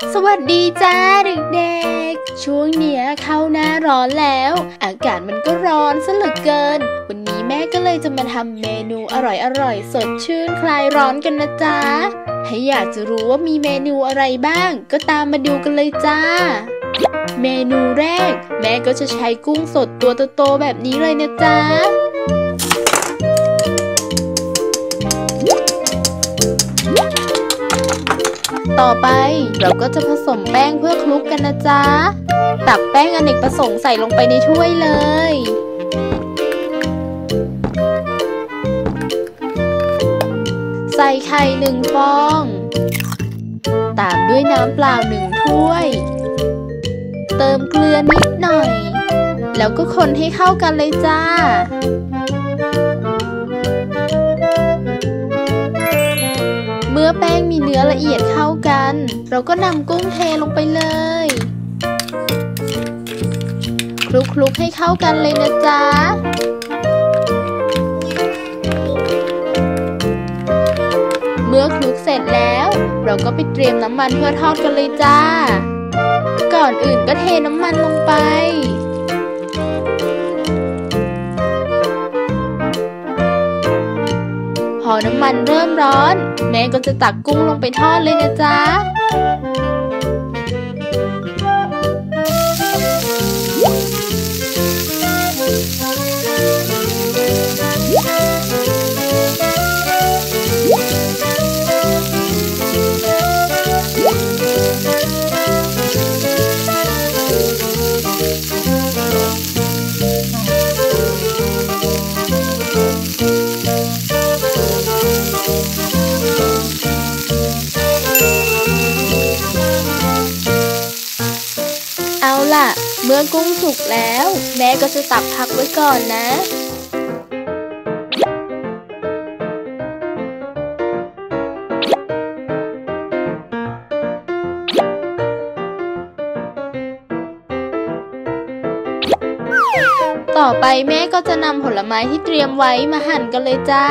สวัสดีจ้าเด็กๆช่วงเนี้ยเข้าหน้าร้อนแล้วอากาศมันก็ร้อนซะเหลือเกินวันนี้แม่ก็เลยจะมาทำเมนูอร่อยๆสดชื่นคลายร้อนกันนะจ๊ะถ้าอยากจะรู้ว่ามีเมนูอะไรบ้างก็ตามมาดูกันเลยจ้าเมนูแรกแม่ก็จะใช้กุ้งสดตัวโตๆแบบนี้เลยนะจ๊ะต่อไปเราก็จะผสมแป้งเพื่อคลุกกันนะจ๊ะตักแป้งอเนกประสงค์ใส่ลงไปในถ้วยเลยใส่ไข่1 ฟองตามด้วยน้ำเปล่า1 ถ้วยเติมเกลือนิดหน่อยแล้วก็คนให้เข้ากันเลยจ้าเมื่อแป้งมีเนื้อละเอียดเข้ากันเราก็นำกุ้งเทลงไปเลยคลุกๆให้เข้ากันเลยนะจ๊ะเมื่อคลุกเสร็จแล้วเราก็ไปเตรียมน้ำมันเพื่อทอดกันเลยจ้าก่อนอื่นก็เทน้ำมันลงไปพอน้ำมันเริ่มร้อนแม่ก็จะตักกุ้งลงไปทอดเลยนะจ๊ะเอาล่ะเมื่อกุ้งสุกแล้วแม่ก็จะตักพักไว้ก่อนนะต่อไปแม่ก็จะนำผลไม้ที่เตรียมไว้มาหั่นกันเลยจ้า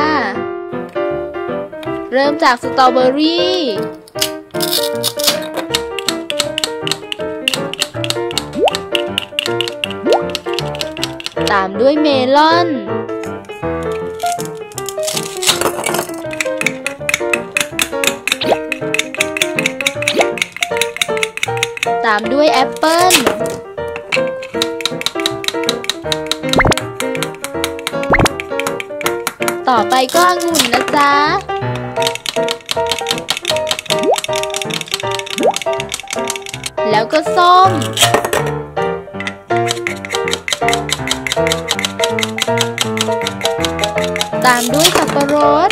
เริ่มจากสตรอเบอรี่ตามด้วยเมลอนตามด้วยแอปเปิ้ลต่อไปก็องุ่นนะจ๊ะแล้วก็ส้มตามด้วยสับปะรด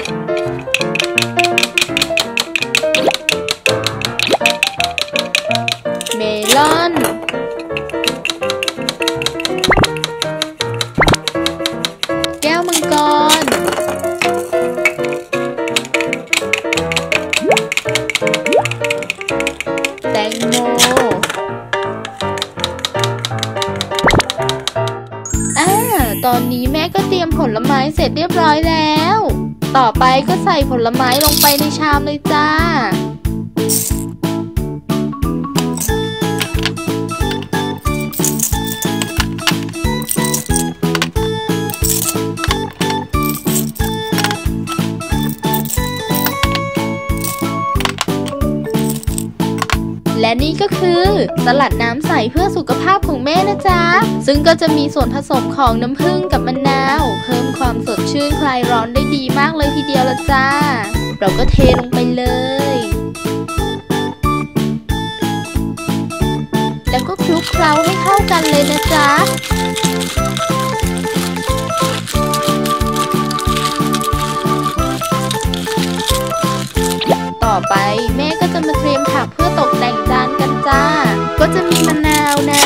เมลอนแก้วมังกรแตงโมตอนนี้แม่ก็เตรียมผลไม้เสร็จเรียบร้อยแล้วต่อไปก็ใส่ผลไม้ลงไปในชามเลยจ้าและนี่ก็คือสลัดน้ำใสเพื่อสุขภาพของแม่นะจ๊ะซึ่งก็จะมีส่วนผสมของน้ำผึ้งกับมะนาวเพิ่มความสดชื่นคลายร้อนได้ดีมากเลยทีเดียวละจ้าเราก็เทลงไปเลยแล้วก็คลุกเคล้าให้เข้ากันเลยนะจ๊ะต่อไปแม่ก็จะมาเตรียมผักเพื่อตกแต่งจานกันจ้าก็จะมีมะนาวนะ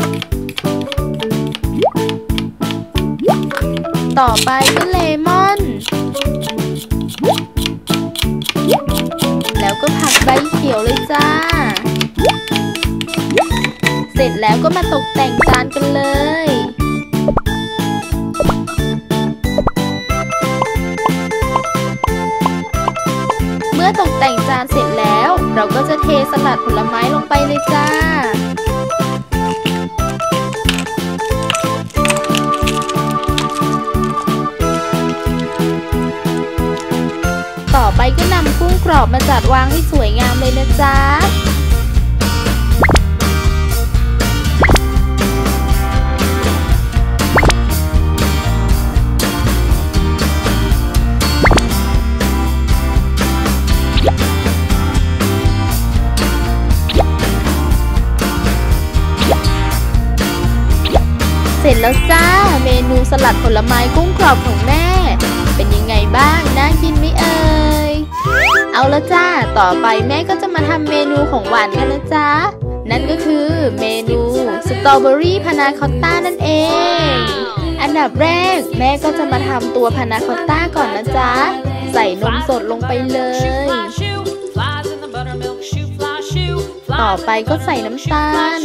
ต่อไปก็เลมอนแล้วก็ผักใบเขียวเลยจ้าเสร็จแล้วก็มาตกแต่งจานกันเลย เมื่อตกแต่งจานเสร็จแล้วเราก็จะเทสลัดผลไม้ลงไปเลยจ้าต่อไปก็นำกุ้งกรอบมาจัดวางให้สวยงามเลยนะจ๊ะเสร็จแล้วจ้าเมนูสลัดผลไม้กุ้งกรอบของแม่เป็นยังไงบ้างน่ากินไหมเอ่ยเอาละจ้าต่อไปแม่ก็จะมาทำเมนูของหวานกันนะจ๊ะนั่นก็คือเมนูสตรอเบอรี่พานาคอตต้านั่นเองอันดับแรกแม่ก็จะมาทำตัวพานาคอตต้าก่อนนะจ๊ะใส่นมสดลงไปเลยต่อไปก็ใส่น้ำตาล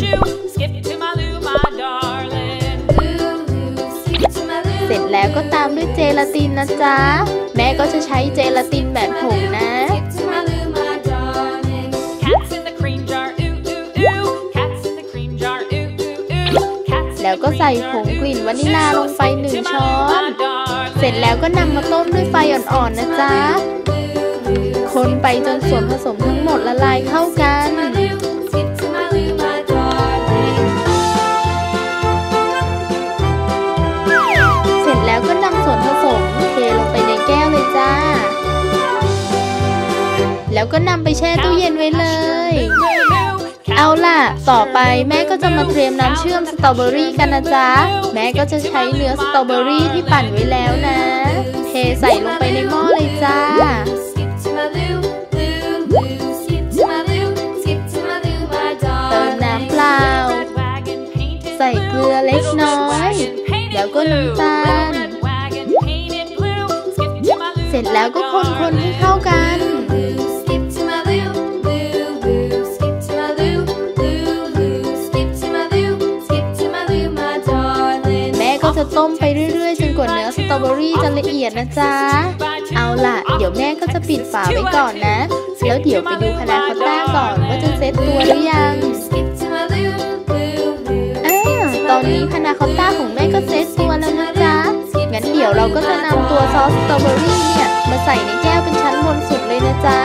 เสร็จแล้วก็ตามด้วยเจลาตินนะจ๊ะแม่ก็จะใช้เจลาตินแบบผงนะแล้วก็ใส่ผงกลิ่นวานิลลาลงไป1 ช้อนเสร็จแล้วก็นำมาต้มด้วยไฟอ่อนๆนะจ๊ะคนไปจนส่วนผสมทั้งหมดละลายเข้ากันแล้วก็นำส่วนผสมเทลงไปในแก้วเลยจ้าแล้วก็นำไปแช่ตู้เย็นไว้เลยเอาล่ะต่อไปแม่ก็จะมาเตรียมน้ำเชื่อมสตรอเบอรี่กันนะจ๊ะแม่ก็จะใช้เนื้อสตรอเบอรี่ที่ปั่นไว้แล้วนะเทใส่ลงไปในหม้อเลยจ้าเติมน้ำเปล่าใส่เกลือเล็กน้อยแล้วก็น้ำตาลเสร็จแล้วก็คนๆให้เข้ากันแม่ก็จะต้มไปเรื่อยๆจนกว่าเนื้อสตรอเบอรี่จะละเอียดนะจ๊ะเอาล่ะเดี๋ยวแม่ก็จะปิดฝาไว้ก่อนนะแล้วเดี๋ยวไปดูพานาคอตต้าก่อนว่าจะเซ็ตตัวหรือยังตอนนี้พานาคอตต้าของแม่ก็เซ็ตตัวแล้วนะจ๊ะงั้นเดี๋ยวเราก็จะนำตัวซอสสตรอเบอรี่เนี่ยมาใส่ในแก้วเป็นชั้นบนสุดเลยนะจ๊ะ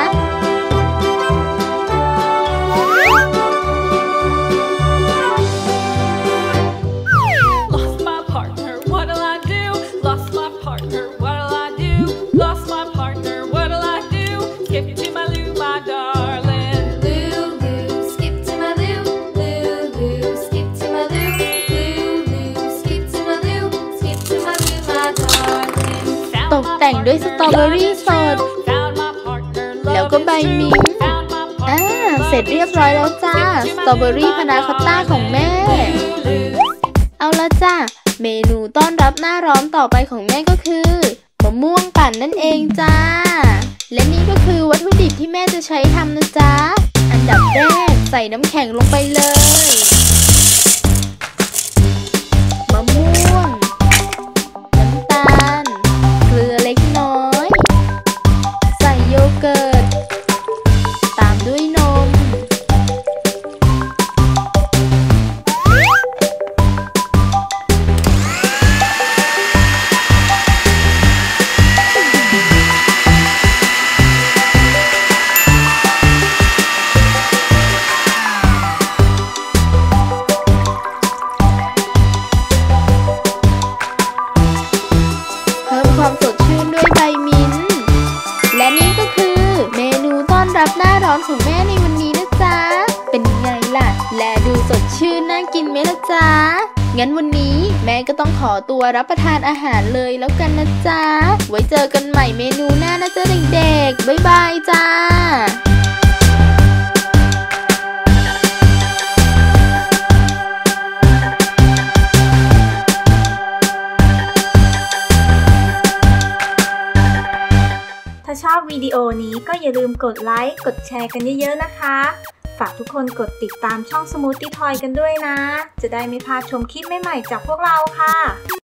ตกแต่งด้วยสตรอเบอรี่สดแล้วก็ใบมิ้นท์เสร็จเรียบร้อยแล้วจ้าสตรอเบอรี่พานาคอตต้าของแม่เอาละจ้าเมนูต้อนรับหน้าร้อนต่อไปของแม่ก็คือมะม่วงปั่นนั่นเองจ้าและนี่ก็คือวัตถุดิบที่แม่จะใช้ทำนะจ๊ะอันดับแรกใส่น้ำแข็งลงไปเลยมะม่วงน้ำตาลเกลือเล็กน้อยใส่โยเกิร์ตตามด้วยนมความสดชื่นด้วยใบมิ้นท์และนี่ก็คือเมนูต้อนรับหน้าร้อนของแม่ในวันนี้นะจ๊ะเป็นไงล่ะและดูสดชื่นน่ากินไหมล่ะจ๊ะงั้นวันนี้แม่ก็ต้องขอตัวรับประทานอาหารเลยแล้วกันนะจ๊ะไว้เจอกันใหม่เมนูหน้านะจ๊ะเด็กๆบ๊ายบายจ้าถ้าชอบวิดีโอนี้ก็อย่าลืมกดไลค์กดแชร์กันเยอะๆนะคะฝากทุกคนกดติดตามช่อง Smoothie Toy กันด้วยนะจะได้ไม่พลาดชมคลิปใหม่ๆจากพวกเราค่ะ